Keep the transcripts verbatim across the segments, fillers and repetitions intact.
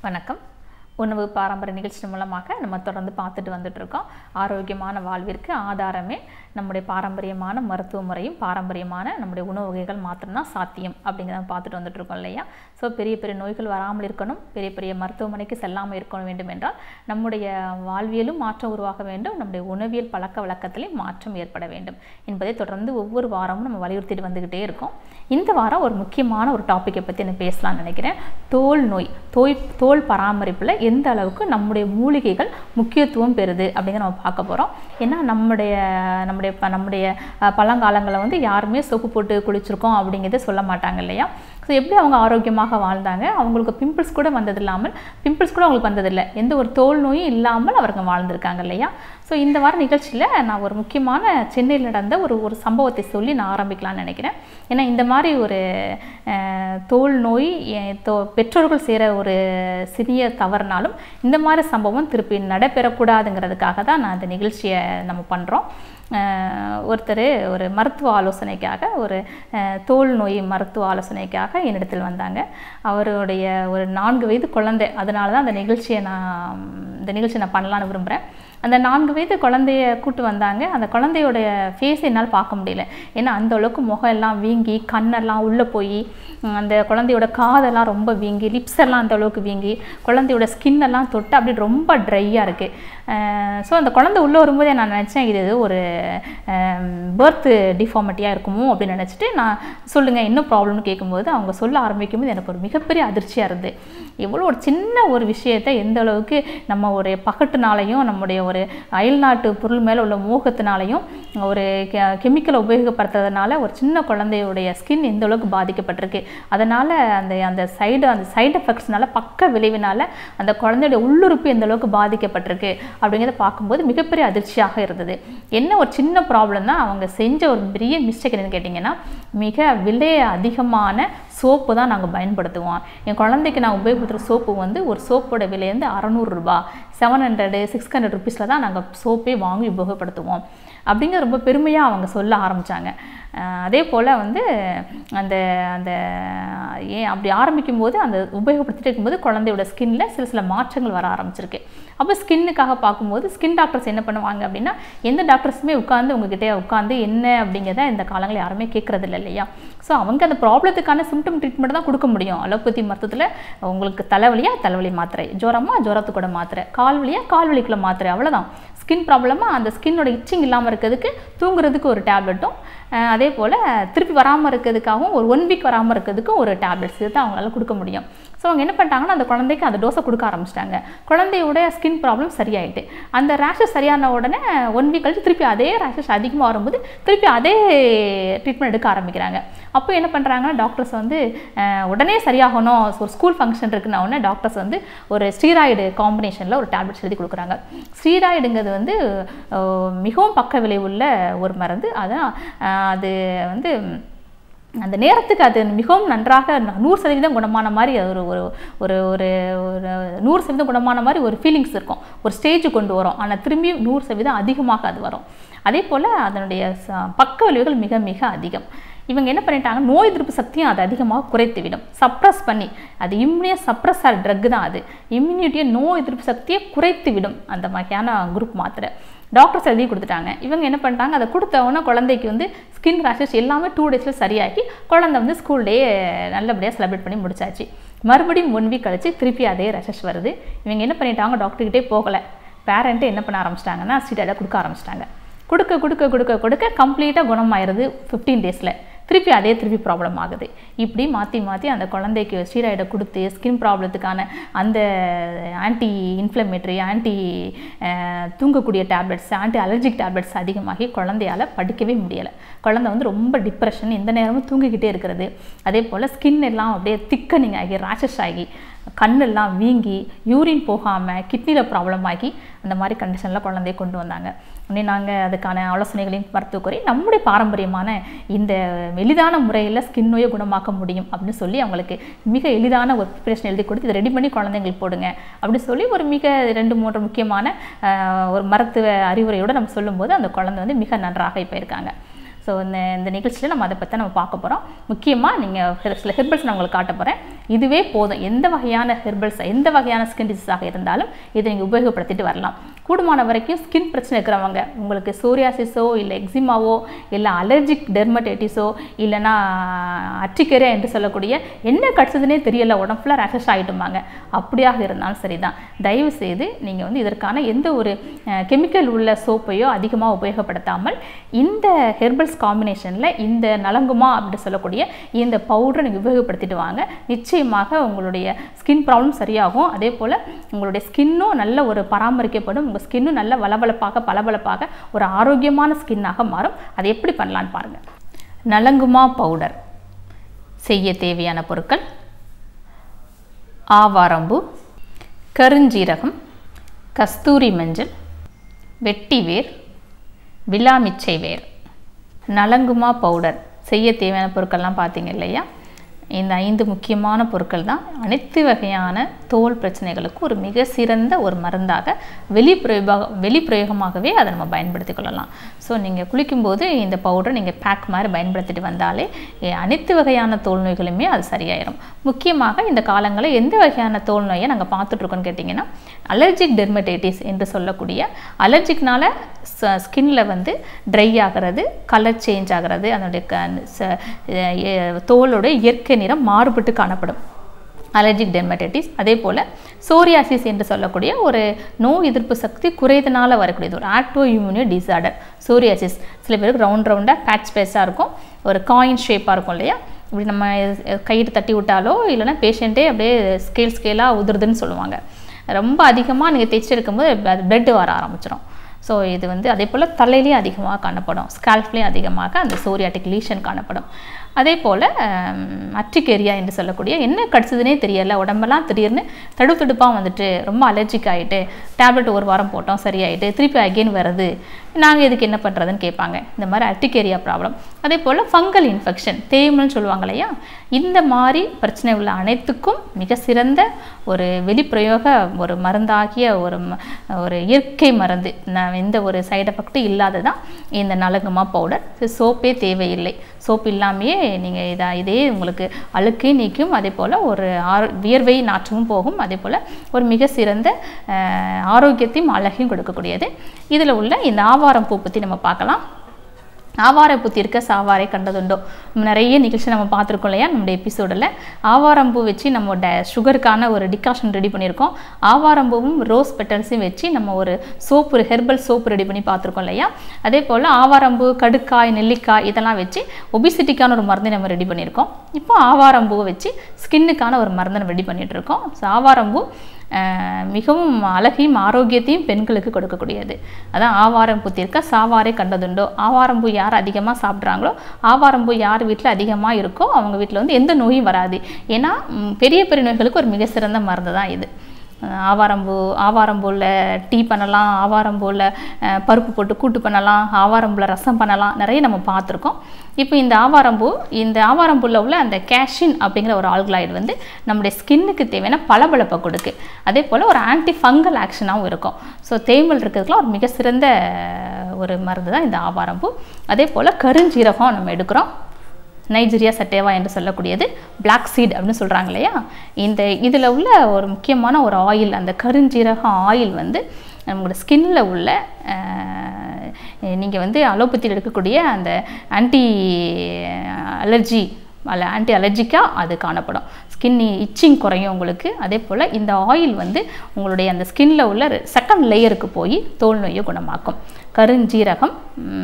வணக்கம். உணவு பாரம்பரிய நிகழ்ச்சி மூலமாக நம்ம தொடர்ந்து பார்த்துட்டு வந்துட்டு இருக்கோம். ஆரோக்கியமான வாழ்விற்கு ஆதாரமே நம்முடைய பாரம்பரியமான மருத்துவ முறையும் பாரம்பரியமான நம்முடைய உணவு வகைகள் மாத்திரம்தான் சாத்தியம் அப்படிங்கிறத பார்த்துட்டு வந்துட்டு இருக்கோம் இல்லையா? ஸோ பெரிய பெரிய நோய்கள் வராமல் இருக்கணும், பெரிய பெரிய மருத்துவமனைக்கு செல்லாமல் இருக்க வேண்டும் என்றால் நம்முடைய வாழ்வியலும் மாற்றம் உருவாக வேண்டும், நம்முடைய உணவியல் பழக்க வழக்கத்திலையும் மாற்றம் ஏற்பட வேண்டும் என்பதை தொடர்ந்து ஒவ்வொரு வாரமும் நம்ம வலியுறுத்திட்டு வந்துக்கிட்டே இருக்கோம். இந்த வாரம் ஒரு முக்கியமான ஒரு டாப்பிக்கை பற்றி நான் பேசலாம்னு நினைக்கிறேன். தோல் நோய், தோய் தோல் பராமரிப்பில் எந்த அளவுக்கு நம்முடைய மூலிகைகள் முக்கியத்துவம் பெறுது அப்படிங்கிற நம்ம பார்க்க போகிறோம். ஏன்னா நம்முடைய நம்முடைய நம்முடைய பழங்காலங்களில் வந்து யாருமே சோப்பு போட்டு குளிச்சிருக்கோம் அப்படிங்கிறத சொல்ல மாட்டாங்க இல்லையா? ஸோ எப்படி அவங்க ஆரோக்கியமாக வாழ்ந்தாங்க, அவங்களுக்கு பிம்பிள்ஸ் கூட வந்தது இல்லாமல் பிம்பிள்ஸ் கூட அவங்களுக்கு வந்ததில்லை, எந்த ஒரு தோல் நோயும் இல்லாமல் அவருங்க வாழ்ந்திருக்காங்க இல்லையா? ஸோ இந்த வார நிகழ்ச்சியில் நான் ஒரு முக்கியமான சென்னையில் நடந்த ஒரு ஒரு சம்பவத்தை சொல்லி நான் ஆரம்பிக்கலாம்னு நினைக்கிறேன். ஏன்னா இந்த மாதிரி ஒரு தோல் நோய் தோ பெற்றோர்கள் செய்கிற ஒரு சிறிய தவறுனாலும் இந்த மாதிரி சம்பவம் திருப்பி நடைபெறக்கூடாதுங்கிறதுக்காக தான் நான் இந்த நிகழ்ச்சியை நம்ம பண்ணுறோம். ஒருத்தர் ஒரு மருத்துவ ஆலோசனைக்காக, ஒரு தோல் நோய் மருத்துவ ஆலோசனைக்காக என்னிடத்தில் வந்தாங்க. அவருடைய ஒரு நான்கு வயது குழந்தை, அதனால தான் அந்த நிகழ்ச்சியை நான் இந்த நிகழ்ச்சியை நான் பண்ணலான்னு விரும்புகிறேன். அந்த நான்கு வயது குழந்தைய கூட்டு வந்தாங்க. அந்த குழந்தையோடைய ஃபேஸை என்னால் பார்க்க முடியல. ஏன்னா அந்த அளவுக்கு முகம் எல்லாம் வீங்கி, கண்ணெல்லாம் உள்ளே போய், அந்த குழந்தையோட காதெல்லாம் ரொம்ப வீங்கி, லிப்ஸ் எல்லாம் அந்த அளவுக்கு வீங்கி, குழந்தையோட ஸ்கின்னெல்லாம் தொட்டு அப்படி ரொம்ப ட்ரையாக இருக்குது. ஸோ அந்த குழந்தை உள்ளே வரும்போதே நான் நினச்சேன் இது ஒரு பர்த் டிஃபார்மிட்டியாக இருக்குமோ அப்படின்னு நினச்சிட்டு நான் சொல்லுங்கள் என்ன ப்ராப்ளம்னு கேட்கும்போது அவங்க சொல்ல ஆரம்பிக்கும்போது எனக்கு ஒரு மிகப்பெரிய அதிர்ச்சியாக இருந்தது. எவ்வளோ ஒரு சின்ன ஒரு விஷயத்தை எந்த அளவுக்கு நம்ம ஒரு பகட்டுனாலையும் நம்முடைய ஒரு அயல்நாட்டு பொருள் மேலே உள்ள மோகத்தினாலையும் ஒரு கெமிக்கலை உபயோகப்படுத்துறதுனால ஒரு சின்ன குழந்தையுடைய ஸ்கின் எந்த அளவுக்கு பாதிக்கப்பட்டிருக்கு, அதனால் அந்த அந்த சைடு அந்த சைடு எஃபெக்ட்ஸ்னால பக்க விளைவினால் அந்த குழந்தையுடைய உள்ளுறுப்பு எந்த அளவுக்கு பாதிக்கப்பட்டிருக்கு அப்படிங்கிறத பார்க்கும்போது மிகப்பெரிய அதிர்ச்சியாக இருந்தது. என்ன ஒரு சின்ன ப்ராப்ளம் தான், அவங்க செஞ்ச ஒரு பெரிய மிஸ்டேக் என்னன்னு கேட்டிங்கன்னா, மிக விலை அதிகமான சோப்பு தான் நாங்கள் பயன்படுத்துவோம். என் குழந்தைக்கு நான் உபயோகப்படுத்துகிற சோப்பு வந்து ஒரு சோப்போட விலை வந்து அறநூறுரூபா, செவன் ஹண்ட்ரடு சிக்ஸ் ஹண்ட்ரட் ருபீஸில் தான் நாங்கள் சோப்பே வாங்கி உபயோகப்படுத்துவோம் அப்படிங்கிற ரொம்ப பெருமையாக அவங்க சொல்ல ஆரம்பித்தாங்க. அதே போல் வந்து அந்த அந்த ஏன் அப்படி ஆரம்பிக்கும் போது அந்த உபயோகப்படுத்திட்டு இருக்கும்போது குழந்தையோட ஸ்கின்னில் சில சில மாற்றங்கள் வர ஆரம்பிச்சிருக்கு. அப்போ ஸ்கின்னுக்காக பார்க்கும்போது ஸ்கின் டாக்டர்ஸ் என்ன பண்ணுவாங்க அப்படின்னா, எந்த டாக்டர்ஸுமே உட்காந்து உங்ககிட்ட உட்காந்து என்ன அப்படிங்கிறத இந்த காலங்களில் யாருமே கேட்குறது இல்லை இல்லையா? ஸோ அவங்க அந்த ப்ராப்ளத்துக்கான சிம்டம் ட்ரீட்மெண்ட் தான் கொடுக்க முடியும். அலோபதி மருத்துவத்தில் உங்களுக்கு தலைவலியாக தலைவலி மாத்திரை, ஜுரமாக ஜுரத்துக்கூட மாத்திரை, கால்வலியாக கால்வலிக்குள்ள மாத்திரை, அவ்வளோதான். ஸ்கின் ப்ராப்ளமாக அந்த ஸ்கின்னோட இச்சிங் இல்லாமல் இருக்கிறதுக்கு தூங்குறதுக்கு ஒரு டேப்லெட்டும், அதே போல் திருப்பி வராமல் இருக்கிறதுக்காகவும் ஒரு ஒன் வீக் வராமல் இருக்கிறதுக்கும் ஒரு டேப்லெட்ஸ் இது தான் அவங்களால கொடுக்க முடியும். ஸோ அவங்க என்ன பண்ணிட்டாங்கன்னா அந்த குழந்தைக்கு அந்த டோஸை கொடுக்க ஆரம்பிச்சிட்டாங்க. குழந்தையோட ஸ்கின் ப்ராப்ளம் சரியாயிட்டு அந்த ரேஷஸ் சரியான உடனே ஒன் வீக் கழிச்சு திருப்பி அதே ரேஷஸ் அதிகமாக வரும்போது திருப்பி அதே ட்ரீட்மெண்ட் எடுக்க ஆரம்பிக்கிறாங்க. அப்போ என்ன பண்ணுறாங்கன்னா டாக்டர்ஸ் வந்து உடனே சரியாகணும், ஒரு ஸ்கூல் ஃபங்க்ஷன் இருக்குன்னா உடனே டாக்டர்ஸ் வந்து ஒரு ஸ்டீராய்டு காம்பினேஷனில் ஒரு டேப்லெட்ஸ் எழுதி கொடுக்குறாங்க. ஸ்டீராய்டுங்கிறது வந்து மிகவும் பக்க விளைவுள்ள ஒரு மருந்து. அதான் அது வந்து அந்த நேரத்துக்கு அது மிகவும் நன்றாக நூறு சதவீதம் குணமான மாதிரி ஒரு ஒரு ஒரு ஒரு நூறு சதவீதம் குணமான மாதிரி ஒரு ஃபீலிங்ஸ் இருக்கும், ஒரு ஸ்டேஜ் கொண்டு வரும். ஆனால் திரும்பி நூறு சதவீதம் அதிகமாக அது வரும். அதே போல் அதனுடைய பக்க விளைவுகள் மிக மிக அதிகம். இவங்க என்ன பண்ணிட்டாங்க, நோய் எதிர்ப்பு சக்தியும் அது அதிகமாக குறைத்து விடும், சப்ரஸ் பண்ணி. அது இம்யூனியை சப்ரஸ் ஆகிற ட்ரக் தான் அது. இம்யூனிட்டியை நோய் எதிர்ப்பு சக்தியை குறைத்து விடும் அந்த மாதிரியான குரூப் மாத்திரை டாக்டர்ஸ் எழுதி கொடுத்துட்டாங்க. இவங்க என்ன பண்ணிட்டாங்க, அதை கொடுத்தவொன்னே குழந்தைக்கு வந்து ஸ்கின் ரேஷஸ் எல்லாமே டூ டேஸில் சரியாக்கி குழந்தை வந்து ஸ்கூல் டே நல்லபடியாக செலிப்ரேட் பண்ணி முடிச்சாச்சு. மறுபடியும் ஒன் வீக் கழிச்சு திருப்பி அதே ரேஷஸ் வருது. இவங்க என்ன பண்ணிட்டாங்க, டாக்டர்கிட்டே போகலை, பேரண்ட்டு என்ன பண்ண ஆரம்பிச்சிட்டாங்கன்னா ஸ்டீராய்டை கொடுக்க ஆரம்பிச்சிட்டாங்க. கொடுக்க கொடுக்க கொடுக்க கொடுக்க கம்ப்ளீட்டாக குணமாயிருது ஃபிஃப்டீன் டேஸில். திருப்பி அதே திருப்பி ப்ராப்ளம் ஆகுது. இப்படி மாற்றி மாற்றி அந்த குழந்தைக்கு ஸ்டீராய்டை கொடுத்து ஸ்கின் ப்ராப்ளத்துக்கான அந்த ஆன்டி இன்ஃப்ளமேட்டரி, ஆன்டி தூங்கக்கூடிய டேப்லெட்ஸ், ஆன்டி அலர்ஜிக் டேப்லெட்ஸ் அதிகமாகி குழந்தையால் படிக்கவே முடியலை. குழந்தை வந்து ரொம்ப டிப்ரெஷன், எந்த நேரமும் தூங்கிக்கிட்டே இருக்கிறது. அதே போல் ஸ்கின் எல்லாம் அப்படியே திக்கனிங் ஆகி, ரேஷஸ் ஆகி, கண்ணெல்லாம் வீங்கி, யூரின் போகாமல், கிட்னியில் ப்ராப்ளம் ஆகி அந்த மாதிரி கண்டிஷனில் குழந்தைய கொண்டு வந்தாங்க. உடனே நாங்கள் அதுக்கான ஆலோசனைகளையும் மருத்துவ குறை நம்முடைய பாரம்பரியமான இந்த எளிதான முறையில் ஸ்கின் நோயை குணமாக்க முடியும் அப்படின்னு சொல்லி அவங்களுக்கு மிக எளிதான ஒரு ப்ரிப்பரேஷன் எழுதி கொடுத்து இதை ரெடி பண்ணி குழந்தைங்களுக்கு போடுங்க அப்படின்னு சொல்லி ஒரு மிக ரெண்டு மூன்று முக்கியமான ஒரு மருத்துவ அறிவுரையோடு நம்ம சொல்லும்போது அந்த குழந்தை வந்து மிக நன்றாக இப்போ இருக்காங்க. ஸோ இந்த இந்த நிகழ்ச்சியில் நம்ம அதை பற்றி நம்ம பார்க்க போகிறோம். முக்கியமாக நீங்கள் சில ஹெர்பல்ஸ் நான் உங்களுக்கு காட்ட போகிறேன். இதுவே போதும். எந்த வகையான ஹெர்பல்ஸ் எந்த வகையான ஸ்கின் டிசீஸாக இருந்தாலும் இதை நீங்கள் உபயோகப்படுத்திட்டு வரலாம். கூடுமான வரைக்கும் ஸ்கின் பிரச்சனை இருக்கிறவங்க, உங்களுக்கு சோரியாசிஸோ இல்லை எக்ஸிமாவோ இல்லை அலர்ஜிக் டெர்மடைட்டிஸோ இல்லைனா அட்டிகேரியா என்று சொல்லக்கூடிய என்ன கடிச்சதுனே தெரியல, உடம்பு ஃபுல்லாக ரேஷஸ் ஆகிட்டுமாங்க, அப்படியாக இருந்தாலும் சரிதான். தயவு செய்து நீங்கள் வந்து இதற்கான எந்த ஒரு கெமிக்கல் உள்ள சோப்பையோ அதிகமாக உபயோகப்படுத்தாமல் இந்த ஹெர்பல்ஸ் காம்பினேஷனில் இந்த நலங்குமா அப்படின்னு சொல்லக்கூடிய இந்த பவுடரை நீங்கள் உபயோகப்படுத்திட்டு வாங்க. நிச்சயமாக உங்களுடைய ஸ்கின் ப்ராப்ளம் சரியாகும். அதே போல் உங்களுடைய ஸ்கின்னும் நல்ல ஒரு பராமரிக்கப்படும். உங்கள் ஸ்கின்னும் நல்ல வளவளப்பாக பளபளப்பாக ஒரு ஆரோக்கியமான ஸ்கின்னாக மாறும். அதை எப்படி பண்ணலான்னு பாருங்கள். நலங்குமா பவுடர் செய்ய தேவையான பொருட்கள்: ஆவாரம்பூ, கருஞ்சீரகம், கஸ்தூரி மஞ்சள், வெட்டிவேர், விலாமிச்சை வேர். நலங்குமா பவுடர் செய்ய தேவையான பொருட்கள்லாம் பார்த்தீங்க இல்லையா? இந்த ஐந்து முக்கியமான பொருட்கள் தான் அனைத்து வகையான தோல் பிரச்சனைகளுக்கு ஒரு மிக சிறந்த ஒரு மருந்தாக வெளிப்பிரயோக வெளிப்பிரயோகமாகவே அதை நம்ம பயன்படுத்தி கொள்ளலாம். ஸோ நீங்கள் குளிக்கும்போது இந்த பவுடரை நீங்கள் பேக் மாதிரி பயன்படுத்திட்டு வந்தாலே அனைத்து வகையான தோல் நோய்களுமே அது சரியாயிடும். முக்கியமாக இந்த காலங்களில் எந்த வகையான தோல் நோயை நாங்கள் பார்த்துட்ருக்கோன்னு கேட்டிங்கன்னா, அலர்ஜிக் டெர்மடைட்டிஸ் என்று சொல்லக்கூடிய அலர்ஜிக்னால ஸ்கின்ல வந்து ட்ரை ஆகிறது, கலர் சேஞ்ச் ஆகிறது, அதனுடைய தோலோட இயற்கை நிறம் மாறுபட்டு காணப்படும் அலர்ஜிக் டெர்மடைட்டிஸ். அதே போல் சோரியாசிஸ் என்று சொல்லக்கூடிய ஒரு நோய் எதிர்ப்பு சக்தி குறைதனால வரக்கூடியது ஒரு ஆட்டோ இம்யூனி டிசார்டர் சோரியாசிஸ். சில பேருக்கு ரவுண்ட் ரவுண்டாக பேட்ச் பேஸாக இருக்கும், ஒரு காயின் ஷேப்பாக இருக்கும் இல்லையா? இப்படி நம்ம கையிட்டு தட்டி விட்டாலோ இல்லைனா பேஷண்ட்டே அப்படியே ஸ்கேல் ஸ்கேலாக உதிருதுன்னு சொல்லுவாங்க. ரொம்ப அதிகமாக நீங்கள் தேய்ச்சி எடுக்கும்போது அது பிளட் வர ஆரம்பிச்சிடும். ஸோ இது வந்து அதே போல் தலையிலையும் அதிகமாக காணப்படும், ஸ்கால்ஃப்லேயும் அதிகமாக அந்த சோரியாட்டிக் லீஷன் காணப்படும். அதே போல் அட்டிகேரியா என்று சொல்லக்கூடிய என்ன கடிச்சதுனே தெரியலை, உடம்பெல்லாம் திடீர்னு தடுப்பு தடுப்பாக வந்துட்டு ரொம்ப அலர்ஜிக் ஆகிட்டு டேப்லெட் ஒரு வாரம் போட்டோம் சரியாயிட்டு திருப்பி அகெயின் வருது, நாங்கள் இதுக்கு என்ன பண்ணுறதுன்னு கேட்பாங்க. இந்த மாதிரி அட்டிகேரியா ப்ராப்ளம். அதே போல் ஃபங்கல் இன்ஃபெக்ஷன், தேய்மல்னு சொல்லுவாங்க இல்லையா? இந்த மாதிரி பிரச்சனை உள்ள அனைத்துக்கும் மிக சிறந்த ஒரு வெளிப்பிரயோக ஒரு மருந்தாகிய ஒரு ஒரு இயற்கை மருந்து, எந்த ஒரு சைடு எஃபெக்டும் இல்லாததான் இந்த நலங்குமா பவுடர். சோப்பே தேவையில்லை, சோப்பு இல்லாமையே நீங்கள் இதை இதே உங்களுக்கு அழுக்கை நீக்கும், அதே போல் ஒரு ஆரோ வியர்வை நாற்றமும் போகும், அதே போல் ஒரு மிக சிறந்த ஆரோக்கியத்தையும் அழகையும் கொடுக்கக்கூடியது. இதில் உள்ள இந்த ஆவாரம் பூ பற்றி நம்ம பார்க்கலாம். ஆவாரம்பூ தீர்க்க சாவாரை கண்டதுண்டோ, நிறைய நிகழ்ச்சி நம்ம பார்த்துருக்கோம் இல்லையா நம்முடைய எபிசோடில். ஆவாரம்பூ வச்சு நம்ம ட சுகருக்கான ஒரு டிகாஷன் ரெடி பண்ணியிருக்கோம். ஆவாரம்பூவும் ரோஸ் பெட்டல்ஸையும் வச்சு நம்ம ஒரு சோப்பு, ஒரு ஹெர்பல் சோப்பு ரெடி பண்ணி பார்த்துருக்கோம் இல்லையா? அதே போல் ஆவாரம்பூ, கடுக்காய், நெல்லிக்காய் இதெல்லாம் வச்சு ஒபிசிட்டிக்கான ஒரு மருந்தை நம்ம ரெடி பண்ணியிருக்கோம். இப்போ ஆவாரம்பூவை வச்சு ஸ்கின்னுக்கான ஒரு மருந்தை நம்ம ரெடி பண்ணிகிட்டு இருக்கோம். ஸோ ஆவாரம்பூ மிகவும் அழகையும் ஆரோக்கியத்தையும் பெண்களுக்கு கொடுக்கக்கூடியது. அதான் ஆவாரம்பூ தீர்க்க சாவாரை கண்டதுண்டோ. ஆவாரம்பூ யார் அதிகமாக சாப்பிட்றாங்களோ, ஆவாரம்பூ யார் வீட்டில் அதிகமாக இருக்கோ அவங்க வீட்டில் வந்து எந்த நோயும் வராது. ஏன்னா பெரிய பெரிய நோய்களுக்கு ஒரு மிக சிறந்த மருந்து தான் இது. ஆவாரம்பூ ஆவாரம்பூவில் டீ பண்ணலாம், ஆவாரம்பூவில் பருப்பு போட்டு கூட்டு பண்ணலாம், ஆவாரம்பூவில் ரசம் பண்ணலாம், நிறைய நம்ம பார்த்துருக்கோம். இப்போ இந்த ஆவாரம்பூ இந்த ஆவாரம்பூவில் உள்ள அந்த கேஷின் அப்படிங்கிற ஒரு ஆல்கலாய்டு வந்து நம்முடைய ஸ்கின்னுக்கு தேவையான பளபளப்பை கொடுக்கு. அதே போல் ஒரு ஆன்டி ஃபங்கல் ஆக்ஷனாகவும் இருக்கும். ஸோ தேமல் இருக்கிறதுக்குலாம் ஒரு மிக சிறந்த ஒரு மருந்து தான் இந்த ஆவாரம்பூ. அதே போல் கருஞ்சீரகம் நம்ம எடுக்கிறோம். நைஜீரியா சட்டேவா என்று சொல்லக்கூடியது பிளாக் சீட் அப்படின்னு சொல்கிறாங்க இல்லையா? இந்த இதில் உள்ள ஒரு முக்கியமான ஒரு ஆயில், அந்த கருஞ்சீரகம் ஆயில் வந்து நம்மளோட ஸ்கின்னில் உள்ள நீங்கள் வந்து அலோபதியில் எடுக்கக்கூடிய அந்த ஆன்டி அலர்ஜி அல்ல ஆன்டி அலர்ஜிக்காக அது காணப்படும். ஸ்கின் இச்சிங் குறையும் உங்களுக்கு. அதே போல் இந்த ஆயில் வந்து உங்களுடைய அந்த ஸ்கின்னில் உள்ள செகண்ட் லேயருக்கு போய் தோல் நோயை குணமாக்கும். கருஞ்சீரகம்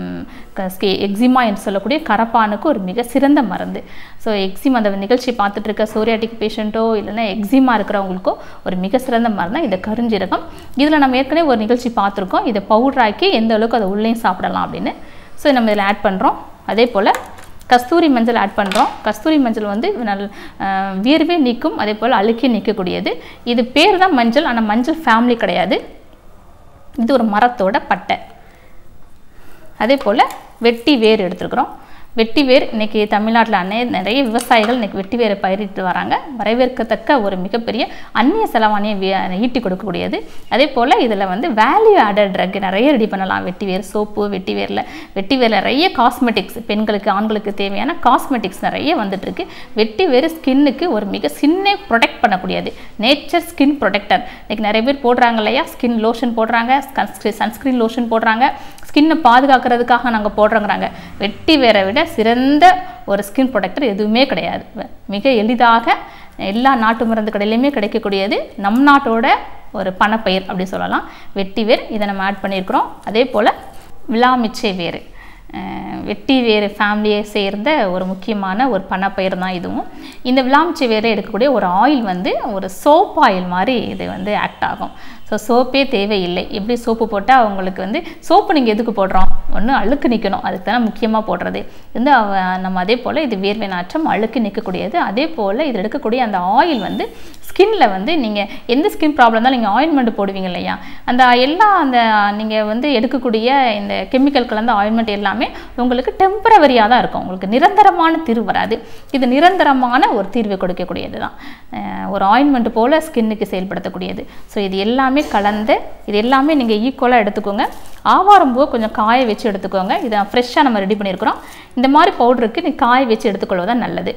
எக்ஸிமா என்று சொல்லக்கூடிய கரப்பானுக்கு ஒரு மிக சிறந்த மருந்து. ஸோ எக்ஸிமா அந்த நிகழ்ச்சி பார்த்துட்டு இருக்க சோரியாட்டிக் பேஷண்ட்டோ இல்லைன்னா எக்ஸிமா இருக்கிறவங்களுக்கோ ஒரு மிக சிறந்த மருந்து இந்த கருஞ்சீரகம். இதில் நம்ம ஏற்கனவே ஒரு நிகழ்ச்சி பார்த்துருக்கோம், இதை பவுடராக்கி எந்த அளவுக்கு அதை உள்ளேயும் சாப்பிடலாம் அப்படின்னு. ஸோ நம்ம இதில் ஆட் பண்ணுறோம். அதே போல் கஸ்தூரி மஞ்சள் ஆட் பண்ணுறோம். கஸ்தூரி மஞ்சள் வந்து நல் வியர்வே நீக்கும், அதே போல் அழுக்கி நீக்கக்கூடியது. இது பேர் தான் மஞ்சள், ஆனால் மஞ்சள் ஃபேமிலி கிடையாது, இது ஒரு மரத்தோட பட்டை. அதே போல் வெட்டி வேர் எடுத்துருக்குறோம். வெட்டிவேர் இன்றைக்கி தமிழ்நாட்டில் அநே நிறைய விவசாயிகள் இன்றைக்கி வெட்டிவேரை பயிரிட்டு வராங்க. வரவேற்கத்தக்க ஒரு மிகப்பெரிய அந்நிய செலவாணியை ஈட்டி கொடுக்கக்கூடியது. அதே போல் இதில் வந்து வேல்யூ ஆடட் ட்ரக் நிறைய ரெடி பண்ணலாம். வெட்டிவேர் சோப்பு, வெட்டிவேரில் வெட்டிவேரில் நிறைய காஸ்மெட்டிக்ஸ், பெண்களுக்கு ஆண்களுக்கு தேவையான காஸ்மெட்டிக்ஸ் நிறைய வந்துட்டுருக்கு. வெட்டிவேர் ஸ்கின்னுக்கு ஒரு மிக சின்ன ப்ரொடெக்ட் பண்ணக்கூடியது, நேச்சர் ஸ்கின் ப்ரொடெக்டர். இன்றைக்கி நிறைய பேர் போடுறாங்க இல்லையா, ஸ்கின் லோஷன் போடுறாங்க, சன்ஸ்க்ரீன் லோஷன் போடுறாங்க, ஸ்கின்னை பாதுகாக்கிறதுக்காக நாங்கள் போடுறோங்கிறாங்க. வெட்டிவேரை விட சிறந்த ஒரு ஸ்கின் ப்ரொடெக்டர் எதுவுமே கிடையாது. மிக எளிதாக எல்லா நாட்டு மருந்து கடையிலையுமே கிடைக்கக்கூடியது, நம் நாட்டோட ஒரு பணப்பயிர் அப்படி சொல்லலாம் வெட்டிவேர். இதை நம்ம ஆட் பண்ணியிருக்கிறோம். அதே போல் விளாமிச்சை வேறு, வெட்டி வேறு ஃபேமிலியை சேர்ந்த ஒரு முக்கியமான ஒரு பணப்பயிர் தான் இதுவும். இந்த விளாமிச்சை வேரை எடுக்கக்கூடிய ஒரு ஆயில் வந்து ஒரு சோப் ஆயில் மாதிரி இது வந்து ஆக்ட் ஆகும். ஸோ சோப்பே தேவையில்லை. எப்படி சோப்பு போட்டால் அவங்களுக்கு வந்து சோப்பு நீங்கள் எதுக்கு போடுறோம், ஒன்று அழுக்கு நிற்கணும், அதுக்கு தானே முக்கியமாக போடுறது. வந்து நம்ம அதே போல் இது வேர்வை நாற்றம் அழுக்கு நிற்கக்கூடியது. அதே போல் இது எடுக்கக்கூடிய அந்த ஆயில் வந்து ஸ்கின்ல வந்து நீங்கள் எந்த ஸ்கின் ப்ராப்ளம் தான் நீங்கள் ஆயின்மெண்ட் போடுவீங்க இல்லையா, அந்த எல்லா அந்த நீங்கள் வந்து எடுக்கக்கூடிய இந்த கெமிக்கல் கலந்த ஆயின்மெண்ட் எல்லாமே உங்களுக்கு டெம்பரவரியாக தான் இருக்கும், உங்களுக்கு நிரந்தரமான தீர்வு வராது. இது நிரந்தரமான ஒரு தீர்வை கொடுக்கக்கூடியது தான், ஒரு ஆயின்மெண்ட் போல் ஸ்கின்னுக்கு செயல்படுத்தக்கூடியது. ஸோ இது எல்லாமே கலந்து இது எல்லாமே நீங்கள் ஈக்குவலாக எடுத்துக்கோங்க. ஆவாரம்பூவை கொஞ்சம் காய வச்சு எடுத்துக்கோங்க. இதை ஃப்ரெஷ்ஷாக நம்ம ரெடி பண்ணியிருக்கிறோம். இந்த மாதிரி பவுடருக்கு நீ காய வச்சு எடுத்துக்கொள்வதான் நல்லது.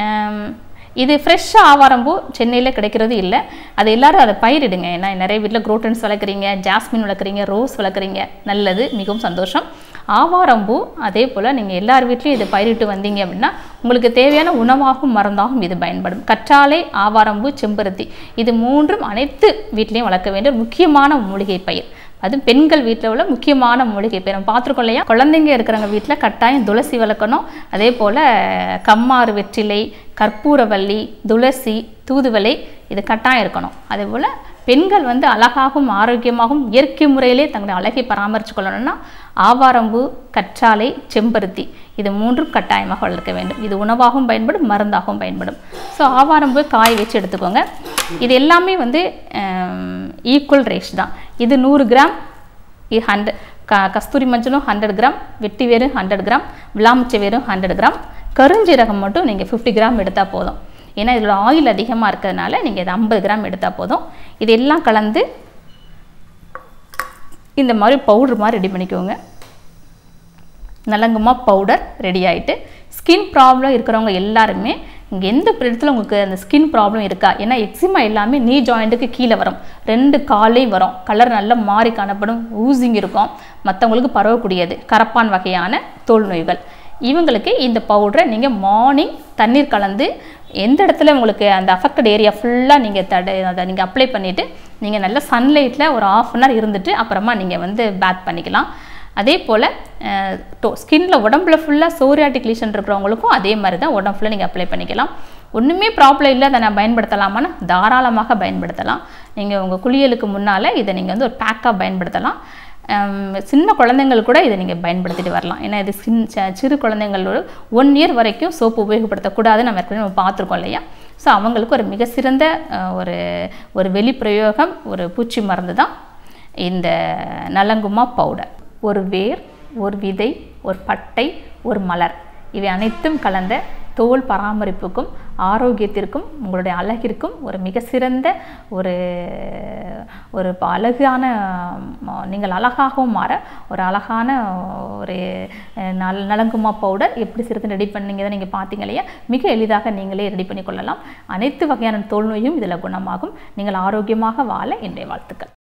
இது ஃப்ரெஷ்ஷாக ஆவாரம்பூ சென்னையில் கிடைக்கிறது இல்லை, அது எல்லோரும் அதை பயிரிடுங்க. ஏன்னா நிறைய வீட்டில் குரோட்டன்ஸ் வளர்க்குறீங்க, ஜாஸ்மின் வளர்க்குறீங்க, ரோஸ் வளர்க்குறீங்க, நல்லது, மிகவும் சந்தோஷம். ஆவாரம்பூ அதே போல் நீங்கள் எல்லார் வீட்லேயும் இதை பயிரிட்டு வந்தீங்க அப்படின்னா உங்களுக்கு தேவையான உணவாகவும் மருந்தாகவும் இது பயன்படும். கற்றாழை, ஆவாரம்பூ, செம்பருத்தி இது மூன்றும் அனைத்து வீட்லேயும் வளர்க்க வேண்டிய முக்கியமான மூலிகை பயிர். அது பெண்கள் வீட்டில் உள்ள முக்கியமான மூலிகை பயிர். நம்ம பார்த்துருக்கோம் இல்லையா, குழந்தைங்க இருக்கிறவங்க வீட்டில் கட்டாயம் துளசி வளர்க்கணும். அதே போல் கம்மாறு வெற்றிலை, கற்பூரவள்ளி, துளசி, தூதுவளை இது கட்டாயம் இருக்கணும். அதே போல் பெண்கள் வந்து அழகாகவும் ஆரோக்கியமாகவும் இயற்கை முறையிலே தங்களுடைய அழகை பராமரித்து கொள்ளணும்னா ஆவாரம்பூ, கற்றாழை, செம்பருத்தி இது மூன்றும் கட்டாயமாக வளர்க்க வேண்டும். இது உணவாகவும் பயன்படும், மருந்தாகவும் பயன்படும். ஸோ ஆவாரம்பூ காய வச்சு எடுத்துக்கோங்க. இது எல்லாமே வந்து ஈக்குவல் ரேஷ் தான். இது நூறு கிராம், இது ஹண்ட்ரட் க கஸ்தூரி மஞ்சளும் ஹண்ட்ரட் கிராம், வெட்டி வேறு ஹண்ட்ரட் கிராம், விளாமிச்சை வேரும் ஹண்ட்ரட் கிராம், கருஞ்சீரகம் மட்டும் நீங்கள் ஃபிஃப்டி கிராம் எடுத்தால் போதும். ஏன்னா இதில் ஆயில் அதிகமாக இருக்கிறதுனால நீங்கள் இது ஐம்பது கிராம் எடுத்தால் போதும். இது எல்லாம் கலந்து இந்த மாதிரி பவுடர் மாதிரி ரெடி பண்ணிக்கோங்க. நலங்குமா பவுடர் ரெடி ஆகிட்டு, ஸ்கின் ப்ராப்ளம் இருக்கிறவங்க எல்லாருமே இங்கே எந்த இடத்துல உங்களுக்கு அந்த ஸ்கின் ப்ராப்ளம் இருக்கா, ஏன்னா எக்ஸிமா எல்லாமே நீ ஜாயிண்ட்டுக்கு கீழே வரும், ரெண்டு காலையும் வரும், கலர் நல்லா மாறி காணப்படும், ஊசிங் இருக்கும், மற்றவங்களுக்கு பரவக்கூடியது கரப்பான் வகையான தோல் நோய்கள். இவங்களுக்கு இந்த பவுடரை நீங்கள் மார்னிங் தண்ணீர் கலந்து எந்த இடத்துல உங்களுக்கு அந்த அஃபெக்டட் ஏரியா ஃபுல்லாக நீங்கள் தடை அதை நீங்கள் அப்ளை பண்ணிவிட்டு நீங்கள் நல்ல சன்லைட்டில் ஒரு ஆஃப் அன் ஹவர் இருந்துட்டு அப்புறமா நீங்கள் வந்து பேத் பண்ணிக்கலாம். அதே போல் டோ ஸ்கின்ல உடம்புல ஃபுல்லாக சோரியாட்டிக் லீஷன் இருக்கிறவங்களுக்கும் அதே மாதிரி தான் உடம்பு ஃபுல்லாக நீங்கள் அப்ளை பண்ணிக்கலாம். ஒன்றுமே ப்ராப்ளம் இல்லை, அதை நான் பயன்படுத்தலாமான்னு தாராளமாக பயன்படுத்தலாம். நீங்கள் உங்கள் குளியலுக்கு முன்னால் இதை நீங்கள் வந்து ஒரு பேக்காக பயன்படுத்தலாம். சின்ன குழந்தைங்கள் கூட இதை நீங்கள் பயன்படுத்திட்டு வரலாம். ஏன்னா இது சின் சிறு குழந்தைங்களோட ஒன் இயர் வரைக்கும் சோப்பு உபயோகப்படுத்தக்கூடாதுன்னு நம்ம ஏற்கனவே நம்ம பார்த்துருக்கோம் இல்லையா. ஸோ அவங்களுக்கு ஒரு மிக சிறந்த ஒரு ஒரு வெளிப்பிரயோகம், ஒரு பூச்சி மருந்து தான் இந்த நலங்குமா பவுடர். ஒரு வேர், ஒரு விதை, ஒரு பட்டை, ஒரு மலர் இவை அனைத்தும் கலந்த தோல் பராமரிப்புக்கும் ஆரோக்கியத்திற்கும் உங்களுடைய அழகிற்கும் ஒரு மிக சிறந்த ஒரு ஒரு அழகான நீங்கள் அழகாகவும் மாற ஒரு அழகான ஒரு நல் நலங்குமா பவுடர் எப்படி சிறந்து ரெடி பண்ணீங்க நீங்கள் பார்த்தீங்க இல்லையா. மிக எளிதாக நீங்களே ரெடி பண்ணி கொள்ளலாம். அனைத்து வகையான தோல் நோயும் இதில் குணமாகும். நீங்கள் ஆரோக்கியமாக வாழ என்னுடைய வாழ்த்துக்கள்.